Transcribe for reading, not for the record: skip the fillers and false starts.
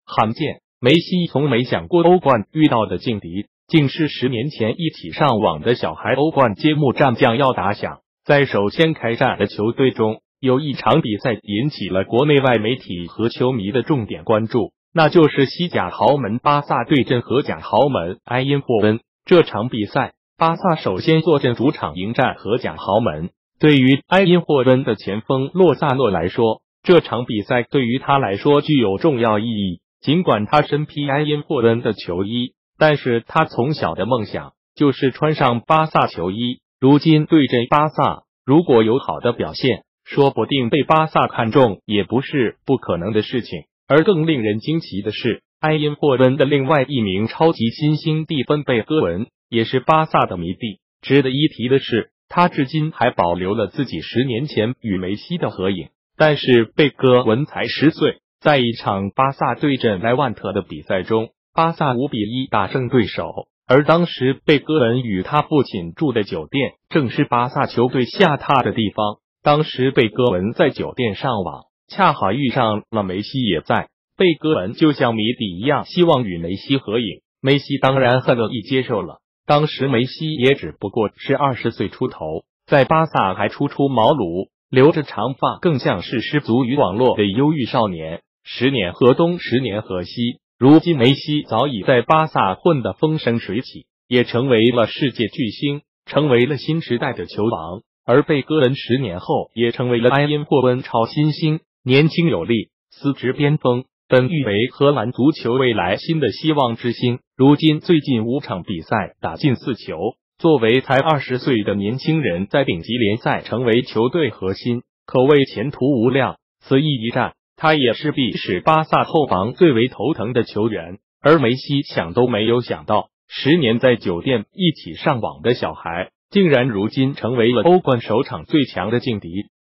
罕见，梅西从没想过欧冠遇到的劲敌，竟是10年前一起上网的小孩。欧冠揭幕战将要打响，在首先开战的球队中，有一场比赛引起了国内外媒体和球迷的重点关注，那就是西甲豪门巴萨对阵荷甲豪门埃因霍温。这场比赛，巴萨首先坐镇主场迎战荷甲豪门。对于埃因霍温的前锋洛萨诺来说，这场比赛对于他来说具有重要意义。尽管他身披埃因霍温的球衣，但是他从小的梦想就是穿上巴萨球衣。如今对阵巴萨，如果有好的表现，说不定被巴萨看中也不是不可能的事情。而更令人惊奇的是，埃因霍温的另外一名超级新星蒂芬贝戈文也是巴萨的迷弟。值得一提的是，他至今还保留了自己10年前与梅西的合影。但是贝戈文才10岁，在一场巴萨对阵莱万特的比赛中，巴萨5-1大胜对手。而当时贝戈文与他父亲住的酒店正是巴萨球队下榻的地方。当时贝戈文在酒店上网，恰好遇上了梅西也在。贝戈文就像迷弟一样希望与梅西合影，梅西当然很乐意接受了。当时梅西也只不过是20岁出头，在巴萨还初出茅庐，留着长发，更像是失足于网络的忧郁少年。10年河东，10年河西，如今梅西早已在巴萨混得风生水起，也成为了世界巨星，成为了新时代的球王。而贝戈文10年后也成为了埃因霍温超新星，年轻有力，司职边锋，本誉为荷兰足球未来新的希望之星。如今最近5场比赛打进4球，作为才20岁的年轻人，在顶级联赛成为球队核心，可谓前途无量。此役一战，他也势必使巴萨后防最为头疼的球员。而梅西想都没有想到，10年在酒店一起上网的小孩，竟然如今成为了欧冠首场最强的劲敌。